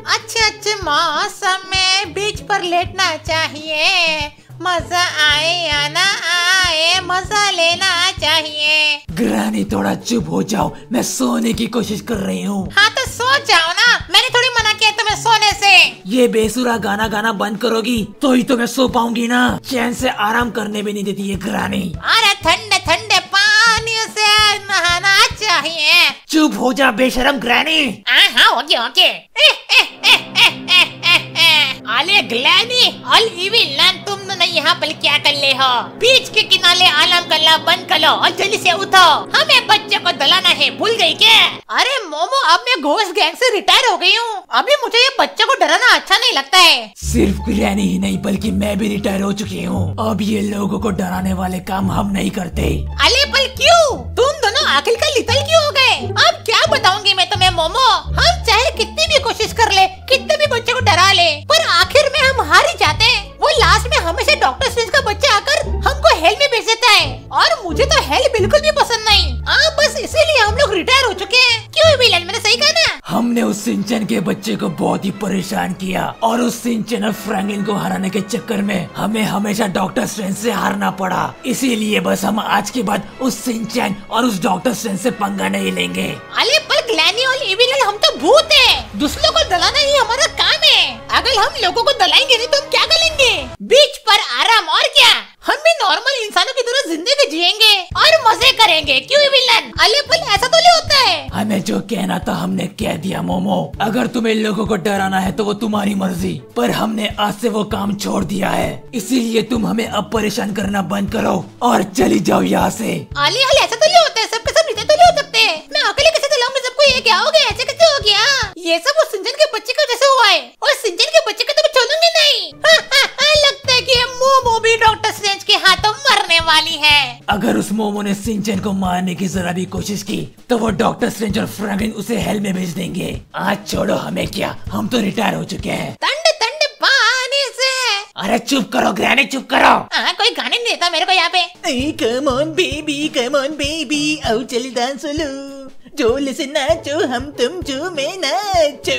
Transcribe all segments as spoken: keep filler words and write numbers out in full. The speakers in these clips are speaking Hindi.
अच्छे अच्छे मौसम में बीच पर लेटना चाहिए, मजा आए या ना आए मजा लेना चाहिए। ग्रैनी थोड़ा चुप हो जाओ, मैं सोने की कोशिश कर रही हूँ। हाँ तो सो जाओ ना, मैंने थोड़ी मना किया तुम्हें सोने से। ये बेसुरा गाना गाना बंद करोगी तो ही तो मैं सो पाऊंगी ना, चैन से आराम करने भी नहीं देती ये ग्रैनी। अरे ठंडे ठंडे पानी से नहाना चाहिए। चुप हो जा बेशरम ग्रैनी। हाँ ओके ओके। अरे ग्लैनी और इविलन, तुम दोनों यहाँ पर क्या कर ले हो? बीच के किनारे आराम करना बंद करो और जल्दी से उठो, हमें बच्चे को दलाना है, भूल गई क्या? अरे मोमो, अब मैं घोस्ट गैंग से रिटायर हो गई हूँ, अभी मुझे ये बच्चे को डराना अच्छा नहीं लगता है। सिर्फ ग्रैनी ही नहीं बल्कि मैं भी रिटायर हो चुकी हूँ, अब ये लोगों को डराने वाले काम हम नहीं करते। अरे पर क्यों? तुम दोनों आखिरकार लिटल क्यों हो गए? अब क्या बताऊंगी मैं तुम्हें मोमो, हम चाहे कितनी भी कोशिश कर ले, कितने भी बच्चे को डरा ले, पर आखिर में हम हार ही जाते हैं। वो लास्ट में हमेशा डॉक्टर स्ट्रेंज का बच्चा आकर हमको हेल में भेज देता है, और मुझे तो हेल बिल्कुल भी पसंद नहीं। आ, बस इसीलिए हम लोग रिटायर हो चुके हैं। क्यों विलन, मैंने सही कहा ना? हमने उस सिंचन के बच्चे को बहुत ही परेशान किया, और उस सिंचन और फ्रैंकलिन को हराने के चक्कर में हमें हमेशा डॉक्टर स्ट्रेंज से हारना पड़ा। इसीलिए बस हम आज के बाद उस सिंचन और उस डॉक्टर स्ट्रेंज से पंगा नहीं लेंगे। अरे पर ग्लैनी और इविलन, हम तो भूत हैं, दूसरों को दलाना ही हमारा काम है। अगर हम लोगों को दलाएंगे नहीं तो हम क्या करेंगे? बीच पर आराम, और क्या? हम भी नॉर्मल इंसानों की तरह जिंदगी जिएंगे और मजे करेंगे। क्यों विलन? अरे पर ऐसा तो नहीं होता है। हमें जो कहना था हमने कह दिया मोमो, अगर तुम्हें लोगों को डराना है तो वो तुम्हारी मर्जी, पर हमने आज से वो काम छोड़ दिया है, इसीलिए तुम हमें अब परेशान करना बंद करो और चली जाओ यहाँ से। अली अली ऐसा तो नहीं होता है, सबके सब रिटायर तो नहीं हो सकते। मैं अकेले कैसे चलाऊंगी सबको? ये क्या हो गया? ऐसे कैसे हो गया? ये सब उस सिंचन के बच्चे का जैसे हुआ है, और सिंचन के बच्चे को तो मैं छोड़ूंगी नहीं। हा, हा, हा, लगता है कि ये मोमो भी डॉक्टर स्ट्रेंज के हाथों मरने वाली है। अगर उस मोमो ने सिंचन को मारने की जरा भी कोशिश की तो वो डॉक्टर स्ट्रेंज और फ्रैंकलिन उसे हेल में भेज देंगे। आज छोड़ो हमें, क्या हम तो रिटायर हो चुके हैं। ठंडे ठंडे पानी से। अरे चुप करो ग्रैनी, चुप करो। हाँ, कोई गाने नहीं देता मेरे को यहाँ पे। Come on baby, come on baby, आओ चल डांस लो, जोर से नाचो, हम तुम जो मैं नाचो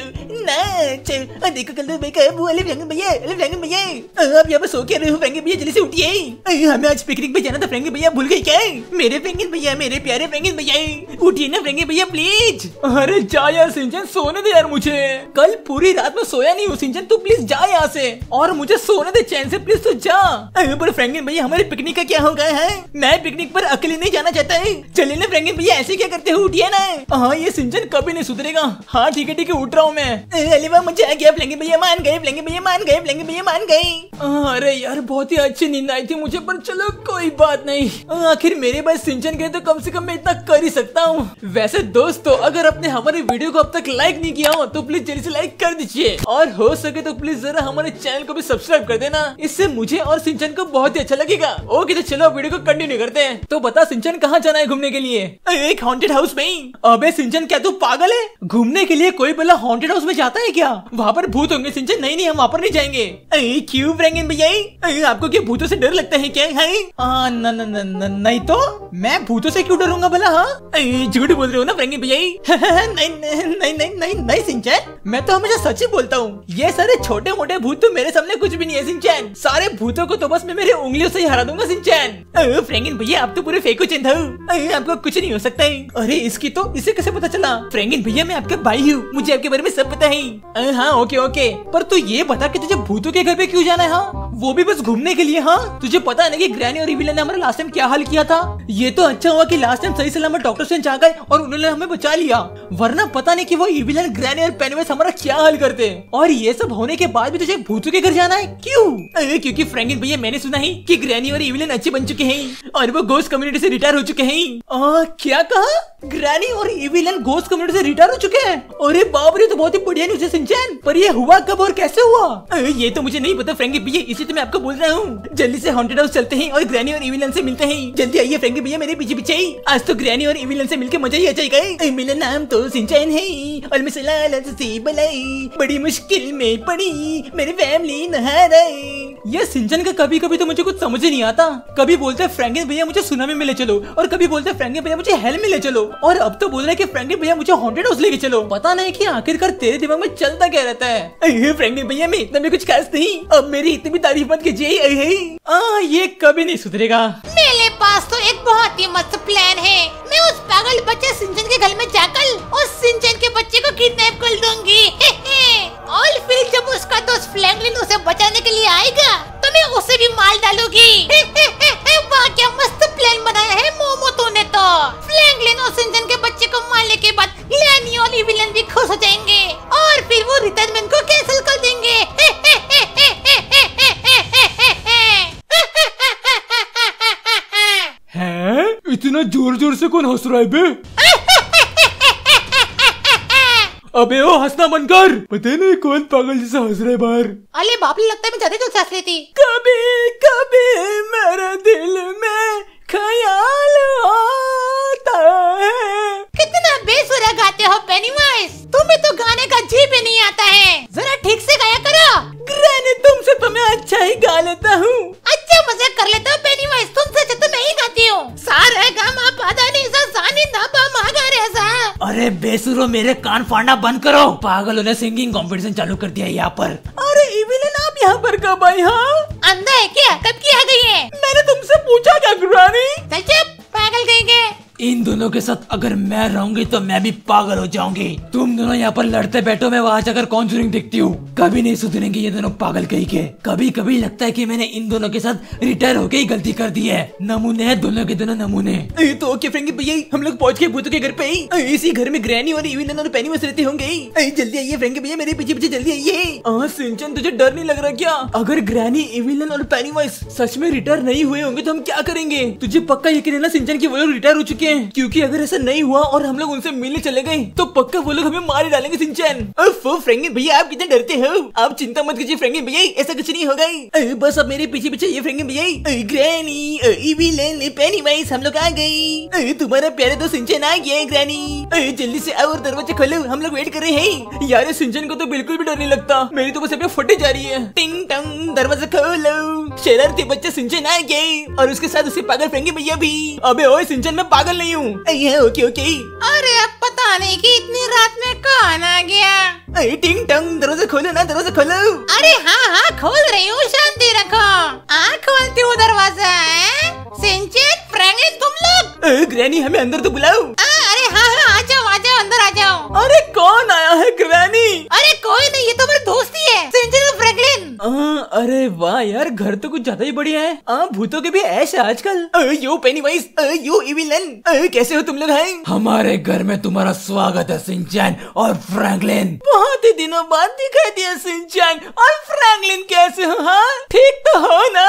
नाचो। और देखो कल तो बेकअप वो अली फ्रैंकलिन भैया, अली फ्रैंकलिन भैया, आप यहाँ पर सो के रहे हो? फ्रैंकलिन भैया जल्दी से उठिए, हमें आज पिकनिक पे जाना था। फ्रैंकलिन भैया भूल गए क्या? मेरे फ्रैंकलिन भैया, मेरे प्यारे फ्रैंकलिन भैया, उठिए ना फ्रैंकलिन भैया प्लीज। अरे जा यार सिंचन, सोने दे यार मुझे, कल पूरी रात में सोया नहीं हूँ। सिंचन तू प्लीज जा यहाँ से और मुझे सोने दे चैन से, प्लीज तू जा। पर फ्रैंकलिन भैया हमारे पिकनिक का क्या हो गया है? मैं पिकनिक पर अकेले नहीं जाना चाहता है। चलिए ना फ्रैंकलिन भैया, ऐसे क्या करते हो? उठिए ना। हाँ ये सिंचन कभी नहीं सुधरेगा। हाँ ठीक है ठीक है, उठ रहा हूँ मैं। अरे वाह मजा आ गया, फ्रैंकलिन भैया मान गए, फ्रैंकलिन भैया मान गए, फ्रैंकलिन भैया मान गए। अरे यार बहुत ही अच्छी नींद आई थी मुझे, पर चलो कोई बात नहीं, आखिर मेरे भाई सिंचन गए तो कम से कम मैं इतना कर ही सकता हूँ। वैसे दोस्तों, अगर आपने हमारे वीडियो को अब तक लाइक नहीं किया हो तो प्लीज जल्दी से लाइक कर दीजिए, और हो सके तो प्लीज जरा हमारे चैनल को भी सब्सक्राइब कर देना, इससे मुझे और सिंचन को बहुत ही अच्छा लगेगा। ओके तो चलो वीडियो को कंटिन्यू करते हैं। तो बता सिंचन, कहाँ जाना है घूमने के लिए? एक हॉन्टेड हाउस में। अबे सिंचन क्या तू पागल है? घूमने के लिए कोई भला हॉन्टेड हाउस में जाता है क्या? वहाँ पर भूत होंगे सिंचन। नहीं नहीं, हम वहाँ पर नहीं जाएंगे। क्यों फ्रैंकलिन भैया, आपको क्या भूतों से डर लगता है क्या? है न, न, न, न, नहीं तो मैं भूतों से क्यों डरूंगा भला? हाँ झूठ बोल रहे हो ना फ्रैंकलिन भैया? नहीं नहीं नहीं नहीं नहीं सिंचन, मैं तो हमेशा सच ही बोलता हूँ। ये सारे छोटे मोटे भूत तो मेरे सामने कुछ भी नहीं है सिंचन। सारे भूतों को तो बस मैं मेरे उंगलियों से ही हरा दूंगा सिंचन। फ्रैंकलिन भैया आप तो पूरे फेंको चिंता, आपको कुछ नहीं हो सकता है। अरे इसकी तो, इसे कैसे पता चला? फ्रैंकलिन भैया मैं आपके भाई हूँ, मुझे आपके बारे में सब पता है। हाँ ओके ओके, पर तू ये बता कि तुझे भूतों के घर पे क्यों जाना है? हाँ वो भी बस घूमने के लिए? हाँ तुझे पता है ना कि ग्रैनी और इविलन ने हमारा लास्ट टाइम क्या हाल किया था? ये तो अच्छा हुआ कि लास्ट टाइम सही सलामत डॉक्टर स्ट्रेंज आ गए और उन्होंने हमें बचा लिया, वरना पता नहीं कि वो इविलन, ग्रैनी और पेनविस हमारा क्या हाल करते। और ये सब होने के बाद भी तुझे भूतों के घर जाना है? क्यों? क्योंकि फ्रैंकलिन भैया मैंने सुना है कि ग्रैनी और इविलन अच्छे बन चुके हैं और वो गोस्ट कम्युनिटी से रिटायर हो चुके हैं। आ, क्या कहा? ग्रैनी और इविलन गोस्ट कम्युनिटी से रिटायर हो चुके हैं? अरे बाप रे, तो बहुत ही बढ़िया न्यूज़ है सिंचन, पर ये हुआ कब और कैसे हुआ? ये तो मुझे नहीं पता फ्रैंकलिन भैया, इसी तो मैं आपको बोल रहा हूँ। जल्दी से हॉन्टेड हाउस चलते हैं और ग्रैनी और इविलन से मिलते हैं। जल्दी आइए फ्रैंकलिन भैया मेरे पीछे पीछे। आज तो ग्रैनी और इविलन से मिलके मजा ही आ जाएगा। मेरा नाम तो सिंचन है और मैं सलालत से बलाई, बड़ी मुश्किल में पड़ी मेरी फैमिली नहा रही। ये सिंचन का कभी कभी तो मुझे कुछ समझ ही नहीं आता। कभी बोलते हैं फ्रैंकलिन भैया मुझे सुनामी में ले चलो, और कभी बोलते हैं फ्रैंकलिन भैया मुझे हेल में ले चलो, और अब तो बोल रहे हैं कि फ्रैंकलिन भैया मुझे हॉन्टेड हाउस लेके चलो। पता नहीं कि आखिरकार तेरे दिमाग में चलता क्या रहता है। फ्रैंकलिन भैया मैं इतना भी कुछ खास नहीं, अब मेरी इतनी भी तारीफ मत कीजिए। आ, ये कभी नहीं सुधरेगा। मेरे पास तो एक बहुत ही मस्त प्लान है। मैं उस पागल बच्चे सिंचन के घर में जाकर उस सिंचन के बच्चे को किडनैप कर लूंगी। और फिर जब उसका दोस्त फ्रैंकलिन उसे बचाने के लिए आएगा तो मैं उसे भी मार डालूंगी। वाह क्या मस्त प्लान बनाया है मोमो तूने तो। फ्रैंकलिन और सिंचन के बच्चे को मारने के बाद लैनी और विलन भी खुश हो जाएंगे और फिर वो रिटायरमेंट को कैंसिल कर देंगे। हैं? इतना जोर जोर से कौन हंस रहा है बे? अबे ओ हंसना बंद कर। पता नहीं कौन पागल जैसा हंस रहा है बाहर। अरे बाप रे, लगता है मैं ज्यादा जोर से हंस लेती। कभी कभी मेरे दिल में ख्याल आता है। कितना बेसुरा गाते हो पेनीवाइज, तुम्हें तो गाने का जी भी नहीं आता है। जरा ठीक से गाया करो। ग्रैनी तुमसे तो मैं अच्छा ही गा लेता हूँ। अच्छा मजाक कर लेता हो पेनीवाइज, तुमसे अच्छा तो मैं ही गाती हूँ। सारे गामा पादा नी सा सानी दा पा मा गा रे सा। अरे बेसुरो मेरे कान फाड़ना बंद करो। पागलों ने सिंगिंग कंपटीशन चालू कर दिया यहाँ पर। अरे इविलन आप यहाँ पर कब आई? हाँ अंधा है क्या? कब की आ गई है? मैंने तुमसे पूछा क्या ग्रैनी? चल चुप, पागल कहीं के। इन दोनों के साथ अगर मैं रहूंगी तो मैं भी पागल हो जाऊंगी। तुम दोनों यहाँ पर लड़ते बैठो, मैं वहाँ जाकर कॉन्जरिंग देखती हूँ। कभी नहीं सुधरेंगे ये दोनों पागल कहीं के। कभी कभी लगता है कि मैंने इन दोनों के साथ रिटायर होके ही गलती कर दी है। नमूने हैं दोनों के दोनों नमूने। तो ओके फ्रैंकलिन भैया, हम लोग पहुँच गए भूतों के घर पे ही। इसी घर में ग्रैनी और इविलन और पेनीवाइज रहते होंगे। जल्दी आइए फ्रैंकलिन भैया, मेरे पीछे पीछे जल्दी आइए। सिंचन तुझे डर नहीं लग रहा क्या? अगर ग्रैनी, इविलन और पेनीवाइज सच में रिटायर नहीं हुए होंगे तो हम क्या करेंगे? तुझे पक्का यकीन है ना सिंचन की वो लोग रिटायर हो चुके हैं? क्योंकि अगर ऐसा नहीं हुआ और हम लोग उनसे मिलने चले गए तो पक्का वो लोग हमें मार ही डालेंगे सिंचन। ओफो फ्रैंकलिन भैया आप कितने डरते हो? आप चिंता मत कीजिए फ्रैंकलिन भैया, ऐसा कुछ नहीं होगा। बस अब मेरे पीछे पीछे ये फ्रैंकलिन भैया, ग्रैनी, इविलन, पेनीवाइज हम लोग आ गए। तुम्हारा प्यारे दोस्त सिंचन आ गया है ग्रैनी। जल्दी से आओ और दरवाजा खोलो, हम लोग वेट कर रहे हैं। यार सिंचन को तो बिल्कुल भी डर नहीं लगता, मेरी तो बस अभी फटे जा रही है। टिंग टंग दरवाजा खोलो। शरारती बच्चे सिंचन आ गए और उसके साथ उसके पागल फ्रैंकलिन भैया भी। अबे ओए सिंचन मैं पागल नहीं हूँ। Okay okay. अरे अब पता नहीं कि इतनी रात में कौन आ गया। अरे टिंग टंग दरवाजा खोलो ना, दरवाजा खोलो। अरे हाँ हाँ खोल रही हूँ, शांति रखो। आ खोलती हूँ दरवाजा। सिंचन, फ्रैंकलिन तुम लोग? ग्रैनी हमें अंदर तो बुलाओ। आ, अरे हाँ हाँ आ जाओ आ जाओ, अंदर आ जाओ। अरे कौन आया है ग्रैनी? अरे कोई नहीं, ये तो मेरे दोस्त ही है, सिंचन और फ्रैंकलिन। अरे वाह यार, घर तो कुछ ज्यादा ही बढ़िया है। आ, भूतों के भी ऐश है आजकल। यो पेनीवाइज, यो इविलन, कैसे हो तुम लोग? हैं हमारे घर में तुम्हारा स्वागत है सिंचन और फ्रैंकलिन। बहुत ही दिनों बाद दिखाई दिया सिंचन और फ्रैंकलिन, कैसे हो? हाँ ठीक तो हो ना?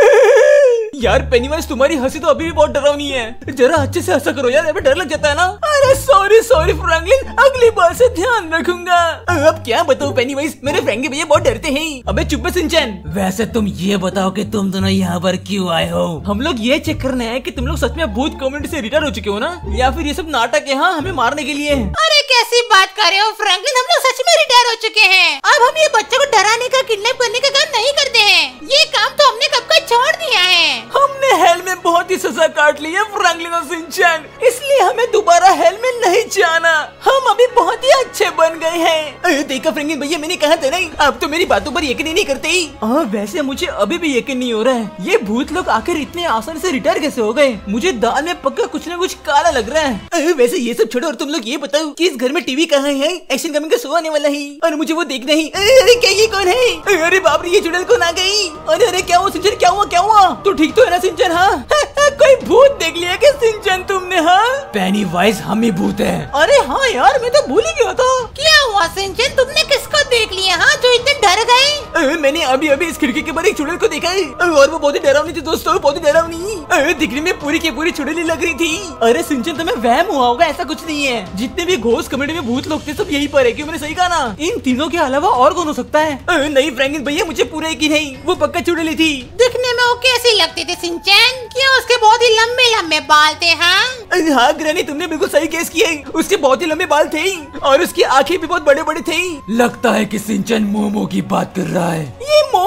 यार पेनीवाइज तुम्हारी हंसी तो अभी भी बहुत डरावनी है, जरा अच्छे से हंसा करो यार, अभी डर लग जाता है ना। अरे सॉरी सॉरी फ्रैंकलिन, अगली बार से ध्यान रखूंगा। अब क्या बताऊं पेनीवाइज, मेरे फ्रैंकलिन भैया बहुत डरते हैं। अबे चुप सिंचन। वैसे तुम ये बताओ कि तुम दोनों यहाँ पर क्यों आए हो? हम लोग ये चेक करने हैं कि तुम लोग सच में भूत कम्युनिटी से रिटायर हो चुके हो ना, या फिर ये सब नाटक है हाँ हमें मारने के लिए। अरे कैसी बात कर रहे हो फ्रैंकलिन, हम लोग सच में रिटायर हो चुके हैं। अब हम ये बच्चों को डराने का, किडनैप करने का काम नहीं करते हैं। ये काम तो हमने कब का छोड़ दिया है। हमने हेल में बहुत ही सजा काट ली है फ्रैंकलिन और सिंचन, इसलिए हमें दोबारा हेल में नहीं जाना। हम अभी बहुत ही अच्छे बन गए हैं। देखा फ्रैंकलिन भैया, मैंने कहा था नहीं, अब तो मेरी बातों पर यकीन नहीं करते। हाँ वैसे मुझे अभी भी यकीन नहीं हो रहा है, ये भूत लोग आखिर इतने आसानी से रिटायर कैसे हो गए? मुझे दाल में पक्का कुछ न कुछ काला लग रहा है। वैसे ये सब छोड़ो और तुम लोग ये बताओ कि इस घर में टीवी कहाँ है? एक्शन कमिंग का शो आने वाला है और मुझे वो देखना ही। अरे क्या ये कौन है? अरे बाप रे, ये चुड़ैल कौन आ गई? अरे अरे क्या हुआ सिंचन, क्या हुआ क्या हुआ? तो ठीक तो है ना सिंचन? हाँ कोई भूत देख लिया क्या सिंचन तुमने? हाँ पेनीवाइज हम ही भूत हैं। अरे हाँ यार, मैं तो भूल ही गया था। क्या हुआ सिंचन, तुमने किसको देख लिया? हाँ जो इतने डर गए? मैंने अभी अभी इस खिड़की के बाहर एक चुड़ैल को देखा है और वो बहुत ही डरावनी थी दोस्तों, बहुत ही डरावनी। दिखने में पूरी की पूरी चुड़ैल लग रही थी। अरे सिंचन तुम्हें वहम हुआ होगा, ऐसा कुछ नहीं है। जितने भी घोस्ट कम्युनिटी में भूत लोग थे सब यही पर है। क्यों, मैंने सही कहा ना? इन तीनों के अलावा और कौन हो सकता है? नहीं फ्रैंकलिन भैया, मुझे पूरा यकीन है, वो पक्का चुड़ैल थी। दिखने में वो कैसी लगती थी सिंचन? क्या उसके बहुत ही लंबे लंबे बाल थे? हाँ हाँ ग्रैनी, तुमने बिल्कुल सही गेस किया है, उसके बहुत ही लंबे बाल थे और उसकी आंखें भी बहुत बड़े बड़े थे। लगता है कि सिंचन मोमो की बात कर रहा है। ये मोमो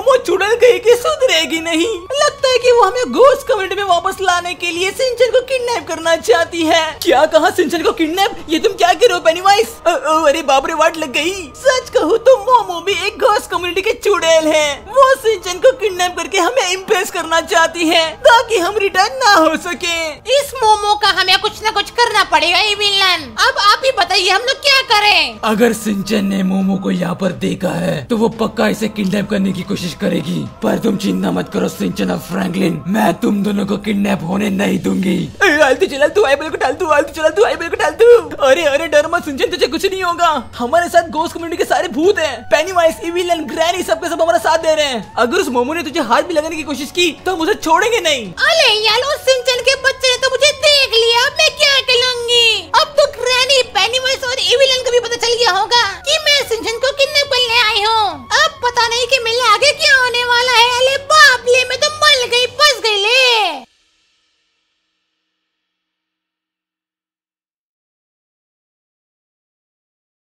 मोमो चुड़ैल कहीं की सुधरेगी नहीं। लगता है कि वो हमें घोस्ट कम्युनिटी में वापस लाने के लिए सिंचन को किडनैप करना चाहती है। क्या कहा सिंचन को किडनैप? ये तुम क्या कर रहे हो पेनीवाइज? अरे बाप रे वाट लग गई। सच कहूँ तो मोमो भी एक घोस्ट कम्युनिटी के चुड़ैल है। वो सिंचन को किडनैप करके हमें इम्प्रेस करना चाहती है ताकि हम रिटर्न ना हो सके। इस मोमो का हमें कुछ न कुछ करना पड़ेगा ये विलन। अब आप ही बताइए हम लोग क्या करें? अगर सिंचन ने मोमो को यहाँ पर देखा है तो वो पक्का इसे किडनैप करने की कोशिश करेगी, पर तुम चिंता मत करो सिंचन और फ्रैंकलिन, मैं तुम दोनों को किडनैप होने नहीं दूंगी। आलतू चला तू आईबेल को डाल तू, आलतू चला तू आईबेल को डाल तू। अरे अरे डर मत सिंचन, तुझे कुछ नहीं होगा। हमारे साथ घोस्ट कम्युनिटी के सारे भूत हैं। पेनीवाइज, इविलन, ग्रैनी सबके सब हमारा साथ दे रहे हैं। अगर उस मोमो ने तुझे हाथ भी लगाने की कोशिश की तो हम उसे छोड़ेंगे नहीं। अरे यार उस सिंचन के बच्चे ने तो मुझे देख लिया, अब मैं क्या करूंगी? अब तो ग्रैनी, पेनीवाइज और इविलन को भी पता चल गया होगा कि मैं सिंचन को किडनैप करने आई हूँ। अब पता नहीं कि मेरे आगे क्या होने वाला है। अरे बाप ले, मैं